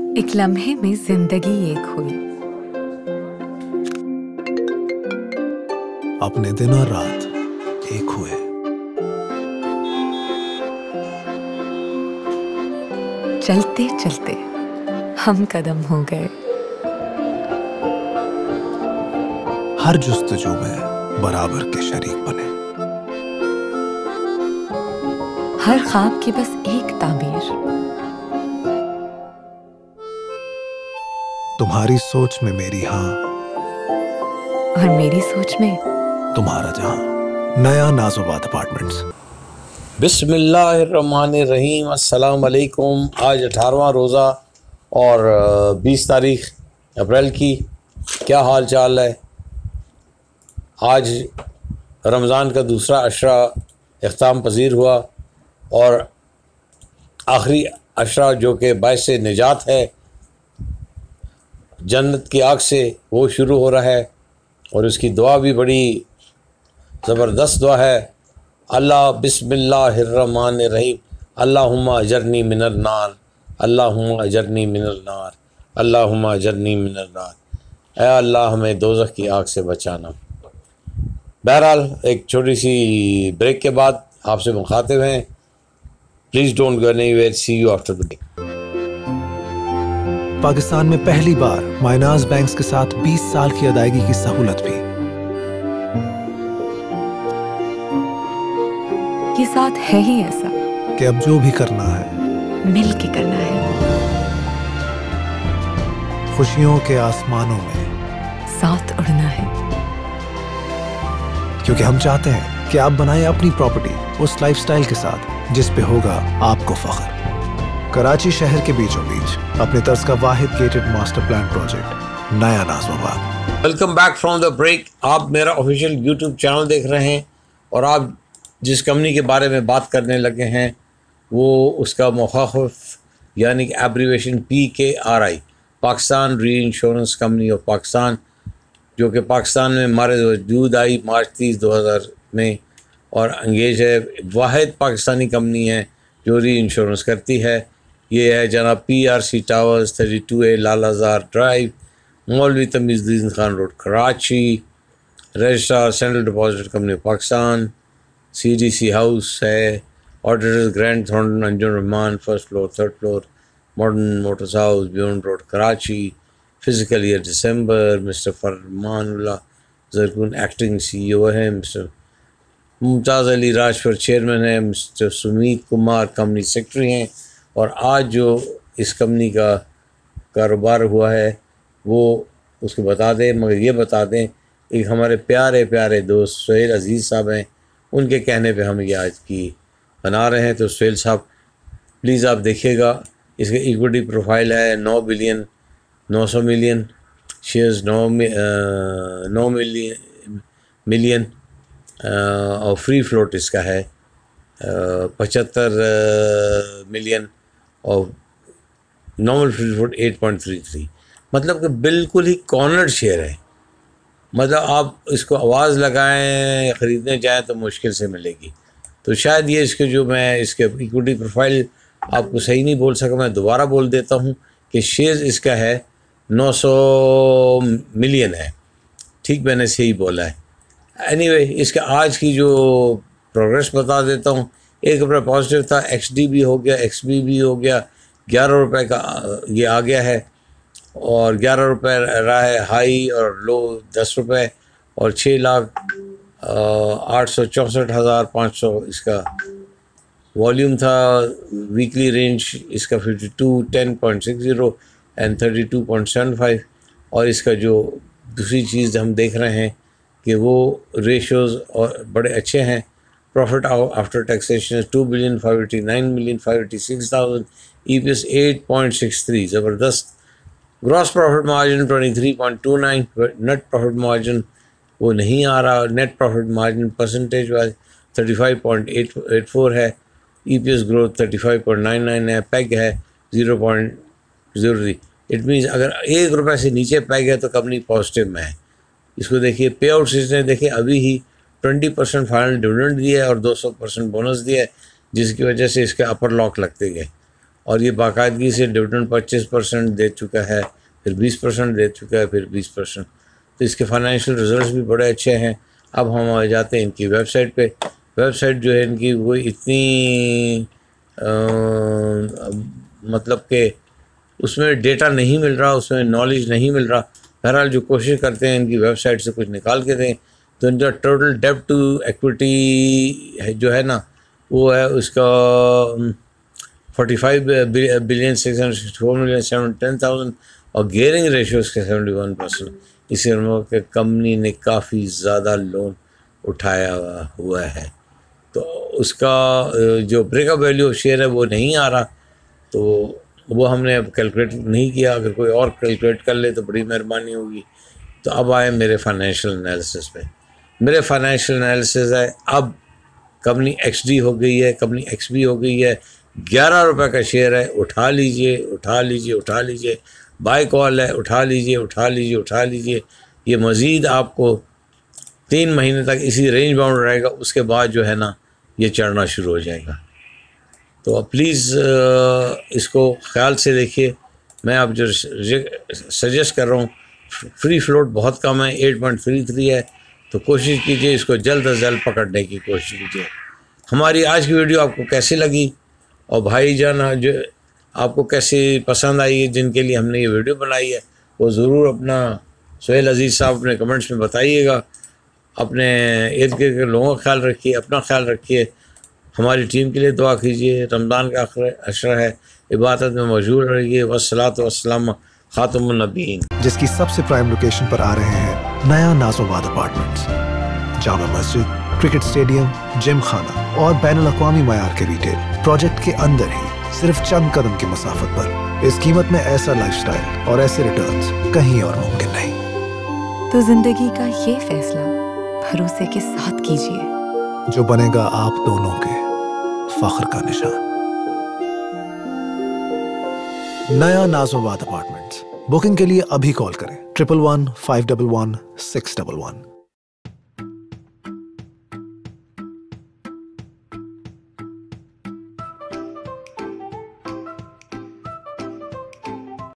एक लम्हे में जिंदगी एक हुई। अपने दिन और रात एक हुए। चलते चलते हम कदम हो गए। हर जुस्तजू में बराबर के शरीक बने। हर ख्वाब की बस एक ताबीर। तुम्हारी सोच में मेरी हाँ, और मेरी सोच में तुम्हारा जहां। नया नाज़ोबाद अपार्टमेंट्स। बिस्मिल्लाहिर्रहमानिर्रहीम। अस्सलाम वालेकुम। आज 18वां रोज़ा और 20 तारीख अप्रैल की। क्या हाल चाल है? आज रमज़ान का दूसरा अशरा इख्ताम पजीर हुआ और आखिरी अशरा जो कि बाइस निजात है जन्नत की आग से, वो शुरू हो रहा है। और उसकी दुआ भी बड़ी ज़बरदस्त दुआ है। अल्लाह बिस्मिल्लाहिर्रहमानिर्रहीम, अल्लाहुम्मा अजरनी मिनल नार, अल्लाहुम्मा अजरनी मिनल नार, अल्लाहुम्मा अजरनी मिनल नार। ऐ अल्लाह हमें दोज़ख की आग से बचाना। बहरहाल एक छोटी सी ब्रेक के बाद आपसे मुखातिब हैं। Please don't go anywhere, see you after the break. Pakistan में पहली बार माइनास बैंक्स के साथ 20 साल की अदायगी की सहूलत भी। ये साथ है ही ऐसा कि अब जो भी करना है मिल के करना है। खुशियों के आसमानों में साथ उड़ना है। क्योंकि हम चाहते हैं कि आप बनाएं अपनी प्रॉपर्टी उस लाइफस्टाइल के साथ जिस पे होगा आपको फख्र। कराची शहर के बीचों बीच अपने तर्ज का वाहिद गेटेड मास्टर प्लान प्रोजेक्ट नया नाज़ोबाद। Welcome back from the break. आप मेरा ऑफिशियल यूट्यूब चैनल देख रहे हैं और आप जिस कंपनी के बारे में बात करने लगे हैं वो उसका मुखाफ़िफ यानी कि एब्रीवेशन PKRI, पाकिस्तान री इंश्योरेंस कंपनी ऑफ पाकिस्तान, जो कि पाकिस्तान में मारे वजूद आई मार्च 30, 2000 में और अंगेज है। वाहिद पाकिस्तानी कंपनी है जो री इंश्योरेंस करती है। ये है जनाब PRC towers, 32A Lalazar drive, Maulvi Tamizuddin Khan road, Karachi. Registrar central deposit company Pakistan. CDC house है। Auditors Grant Thornton Anjum Rahman, first floor, third floor, modern motors house, beyond road, Karachi. Physical year दिसंबर। Mister Farmanullah Zarkoon acting CEO है। मिस्टर मुमताज़ अली राजपुर चेयरमैन है। Mister Sumeet Kumar company secretary हैं। और आज जो इस company का कारोबार हुआ है वो उसको बता दें, मगर ये बता दें एक हमारे प्यारे प्यारे दोस्त सुहेल अज़ीज़ साहब हैं, उनके कहने पे हम ये आज की बना रहे हैं। तो सुहेल साहब प्लीज़ आप देखिएगा। इसका इक्विटी प्रोफाइल है 900 मिलियन शेयर्स, 9 मिलियन और फ्री फ्लोट इसका है 75 मिलियन और नॉर्मल फ्री फ्लोट 8.33। मतलब कि बिल्कुल ही कॉर्नर्ड शेयर है। मतलब आप इसको आवाज़ लगाएं ख़रीदने जाएं तो मुश्किल से मिलेगी। तो शायद ये इसके जो मैं इसके इक्विटी प्रोफाइल आपको सही नहीं बोल सका, मैं दोबारा बोल देता हूँ कि शेयर इसका है 900 मिलियन है। ठीक, मैंने सही बोला है। एनीवे इसका आज की जो प्रोग्रेस बता देता हूँ। 1 रुपये पॉजिटिव था, XD भी हो गया, XB भी हो गया, 11 रुपये का ये आ गया है और 11 रुपये रहा है हाई और लो 10 रुपये और 6,864,500 इसका वॉल्यूम था। वीकली रेंज इसका 52, 10.60 एंड 32.75। और इसका जो दूसरी चीज़ हम देख रहे हैं कि वो रेशोज़ और बड़े अच्छे हैं। प्रॉफिट आफ्टर टैक्सेशन 2,589,586,000, EPS 8.63, ज़बरदस्त। Gross profit margin 23.29, net profit margin वो नहीं आ रहा। Net profit margin percentage wise 35.84 है। EPS ग्रोथ 35.99 है। पैग है 0.03। इट मीन्स अगर 1 रुपये से नीचे पैग है तो कंपनी पॉजिटिव में है। इसको देखिए, पे आउट इसने देखिए अभी ही 20% फाइनल डिविडेंड दिया है और 200% बोनस दिया है, जिसकी वजह से इसके अपर लॉक लगते गए। اور یہ باقاعدگی سے ڈویڈنڈ 25% دے چکا ہے، پھر 20% دے چکا ہے، پھر 20%. تو اس کے فائنینشیل ریزلٹس بھی بڑے اچھے ہیں. اب ہم آ جاتے ہیں ان کی ویب سائٹ پہ. ویب سائٹ جو ہے ان کی وہ اتنی مطلب کہ اس میں ڈیٹا نہیں مل رہا، اس میں نالج نہیں مل رہا. بہرحال جو کوشش کرتے ہیں ان کی ویب سائٹ سے کچھ نکال کے دیں. تو ان کا ٹوٹل ڈیبٹ ٹو ایکویٹی جو ہے نا وہ ہے اس کا 45,664,710,000 اور گیئرنگ ریشیو اس کے 71%. اس کہ کمپنی نے کافی زیادہ لون اٹھایا ہوا ہے. تو اس کا جو بریک اپ ویلیو شیئر ہے وہ نہیں آ رہا، تو وہ ہم نے اب کیلکولیٹ نہیں کیا. اگر کوئی اور کیلکولیٹ کر لے تو بڑی مہربانی ہوگی. تو اب آئے میرے فائنینشیل انالیسس پہ. میرے فائنینشیل انالیسس ہے اب کمپنی ایکس ڈی ہو گئی ہے، کمپنی ایکس بی ہو گئی ہے، 11 روپے کا شیئر ہے. اٹھا لیجئے اٹھا لیجئے اٹھا لیجئے. بائی کال ہے، اٹھا لیجئے اٹھا لیجئے اٹھا لیجئے. یہ مزید آپ کو 3 مہینے تک اسی رینج باؤنڈ رہے گا، اس کے بعد جو ہے نا یہ چڑھنا شروع ہو جائے گا. تو پلیز اس کو خیال سے دیکھیے. میں اب جو سجیسٹ کر رہا ہوں، فری فلوٹ بہت کم ہے، 8.33 ہے. تو کوشش کیجئے اس کو جلد از جلد پکڑنے کی کوشش کیجئے. ہماری آج کی ویڈیو آپ کو کیسی لگی اور بھائی جان جو آپ کو کیسی پسند آئی ہے جن کے لیے ہم نے یہ ویڈیو بنائی ہے وہ ضرور اپنا سہیل عزیز صاحب اپنے کمنٹس میں بتائیے گا. اپنے ارد گرد کے لوگوں کا خیال رکھیے، اپنا خیال رکھیے. ہماری ٹیم کے لیے دعا کیجیے. رمضان کا آخر عشرہ ہے، عبادت میں مشغول رہیے. والصلاۃ والسلام خاتم النبیین. جس کی سب سے پرائم لوکیشن پر آ رہے ہیں نیا ناز آباد apartments. Jama Masjid, cricket stadium, جم خانہ اور بین الاقوامی معیار کے ریٹیل پروجیکٹ کے اندر ہی صرف چند قدم کی مسافت پر. اس قیمت میں ایسا لائف سٹائل اور ایسے ریٹرنز کہیں اور ممکن نہیں. تو زندگی کا یہ فیصلہ بھروسے کے ساتھ کیجیے جو بنے گا آپ دونوں کے فخر کا نشان. نیا ناز آباد اپارٹمنٹس. بکنگ کے لیے ابھی کال کریں 111-511-611.